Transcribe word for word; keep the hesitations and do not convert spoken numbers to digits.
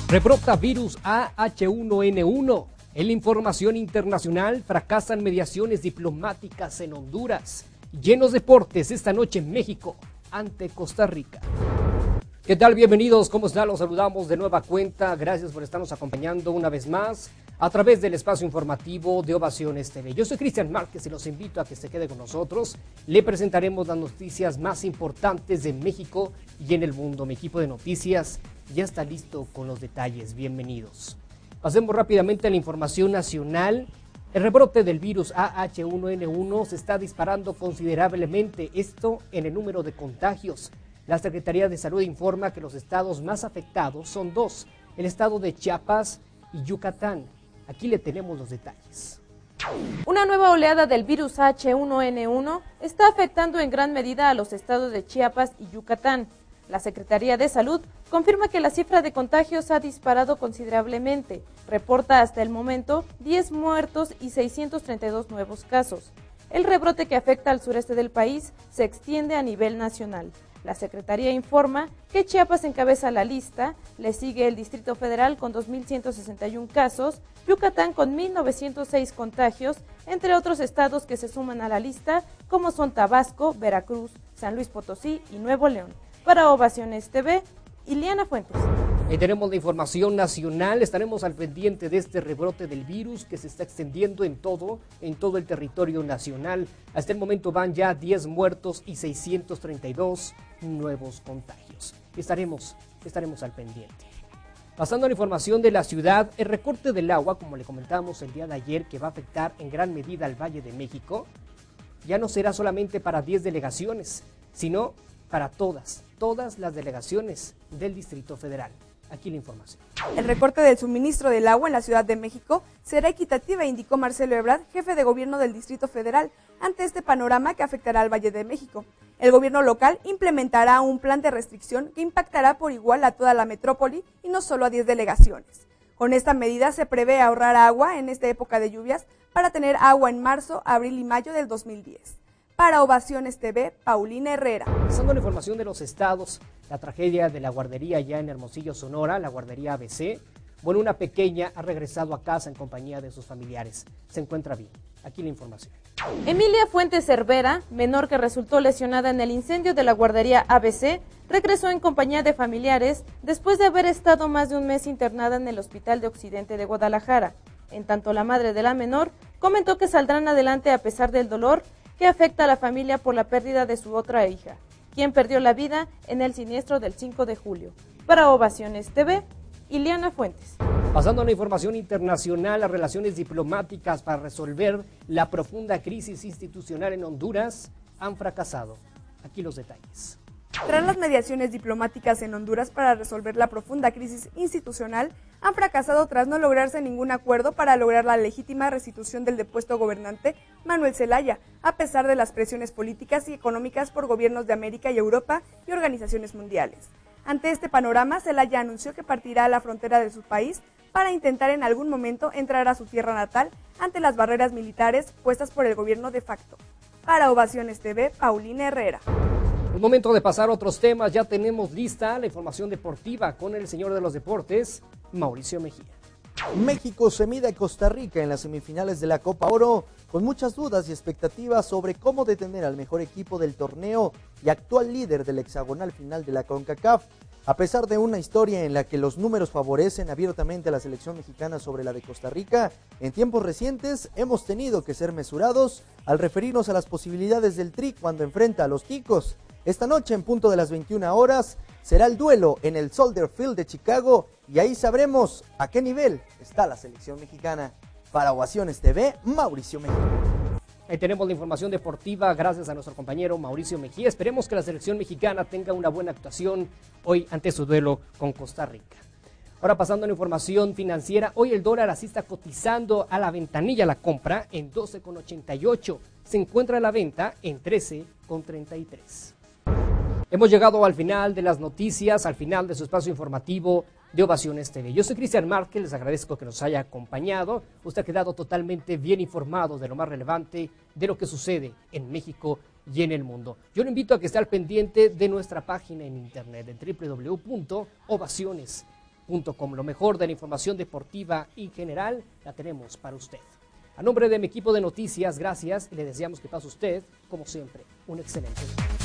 Rebrota virus A H uno N uno. En la información internacional, fracasan mediaciones diplomáticas en Honduras. Llenos deportes esta noche en México ante Costa Rica. ¿Qué tal? Bienvenidos, ¿cómo están? Los saludamos de nueva cuenta. Gracias por estarnos acompañando una vez más a través del espacio informativo de Ovaciones T V. Yo soy Cristian Márquez y los invito a que se quede con nosotros. Le presentaremos las noticias más importantes de México y en el mundo. Mi equipo de noticias ya está listo con los detalles. Bienvenidos. Pasemos rápidamente a la información nacional. El rebrote del virus A H uno N uno se está disparando considerablemente, esto en el número de contagios. La Secretaría de Salud informa que los estados más afectados son dos, el estado de Chiapas y Yucatán. Aquí le tenemos los detalles. Una nueva oleada del virus A H uno N uno está afectando en gran medida a los estados de Chiapas y Yucatán. La Secretaría de Salud confirma que la cifra de contagios ha disparado considerablemente. Reporta hasta el momento diez muertos y seiscientos treinta y dos nuevos casos. El rebrote que afecta al sureste del país se extiende a nivel nacional. La Secretaría informa que Chiapas encabeza la lista, le sigue el Distrito Federal con dos mil ciento sesenta y uno casos, Yucatán con mil novecientos seis contagios, entre otros estados que se suman a la lista, como son Tabasco, Veracruz, San Luis Potosí y Nuevo León. Para Ovaciones T V, Ileana Fuentes. Ahí tenemos la información nacional. Estaremos al pendiente de este rebrote del virus que se está extendiendo en todo, en todo el territorio nacional. Hasta el momento van ya diez muertos y seiscientos treinta y dos nuevos contagios. Estaremos, estaremos al pendiente. Pasando a la información de la ciudad, el recorte del agua, como le comentábamos el día de ayer, que va a afectar en gran medida al Valle de México, ya no será solamente para diez delegaciones, sino para todas, todas las delegaciones del Distrito Federal. Aquí la información. El recorte del suministro del agua en la Ciudad de México será equitativa, indicó Marcelo Ebrard, jefe de gobierno del Distrito Federal, ante este panorama que afectará al Valle de México. El gobierno local implementará un plan de restricción que impactará por igual a toda la metrópoli y no solo a diez delegaciones. Con esta medida se prevé ahorrar agua en esta época de lluvias para tener agua en marzo, abril y mayo del dos mil diez. Para Ovaciones T V, Paulina Herrera. Pasando a la información de los estados, la tragedia de la guardería ya en Hermosillo, Sonora, la guardería A B C. Bueno, una pequeña ha regresado a casa en compañía de sus familiares. Se encuentra bien. Aquí la información. Emilia Fuentes Cervera, menor que resultó lesionada en el incendio de la guardería A B C, regresó en compañía de familiares después de haber estado más de un mes internada en el Hospital de Occidente de Guadalajara. En tanto, la madre de la menor comentó que saldrán adelante a pesar del dolor que afecta a la familia por la pérdida de su otra hija, quien perdió la vida en el siniestro del cinco de julio. Para Ovaciones T V, Ileana Fuentes. Pasando a la información internacional, las relaciones diplomáticas para resolver la profunda crisis institucional en Honduras han fracasado. Aquí los detalles. Tras las mediaciones diplomáticas en Honduras para resolver la profunda crisis institucional, han fracasado tras no lograrse ningún acuerdo para lograr la legítima restitución del depuesto gobernante Manuel Zelaya, a pesar de las presiones políticas y económicas por gobiernos de América y Europa y organizaciones mundiales. Ante este panorama, Zelaya anunció que partirá a la frontera de su país para intentar en algún momento entrar a su tierra natal ante las barreras militares puestas por el gobierno de facto. Para Ovaciones T V, Paulina Herrera. Es momento de pasar a otros temas. Ya tenemos lista la información deportiva con el señor de los deportes, Mauricio Mejía. México se mide a Costa Rica en las semifinales de la Copa Oro, con muchas dudas y expectativas sobre cómo detener al mejor equipo del torneo y actual líder del hexagonal final de la CONCACAF. A pesar de una historia en la que los números favorecen abiertamente a la selección mexicana sobre la de Costa Rica, en tiempos recientes hemos tenido que ser mesurados al referirnos a las posibilidades del Tri cuando enfrenta a los Ticos. Esta noche, en punto de las veintiuna horas, será el duelo en el Soldier Field de Chicago y ahí sabremos a qué nivel está la selección mexicana. Para Ovaciones T V, Mauricio Mejía. Ahí tenemos la información deportiva gracias a nuestro compañero Mauricio Mejía. Esperemos que la selección mexicana tenga una buena actuación hoy ante su duelo con Costa Rica. Ahora pasando a la información financiera, hoy el dólar así está cotizando a la ventanilla la compra en doce con ochenta y ocho. Se encuentra a la venta en trece con treinta y tres. Hemos llegado al final de las noticias, al final de su espacio informativo de Ovaciones T V. Yo soy Cristian Márquez, les agradezco que nos haya acompañado. Usted ha quedado totalmente bien informado de lo más relevante de lo que sucede en México y en el mundo. Yo lo invito a que esté al pendiente de nuestra página en internet en doble u doble u doble u punto ovaciones punto com. Lo mejor de la información deportiva en general la tenemos para usted. A nombre de mi equipo de noticias, gracias y le deseamos que pase usted, como siempre, un excelente día.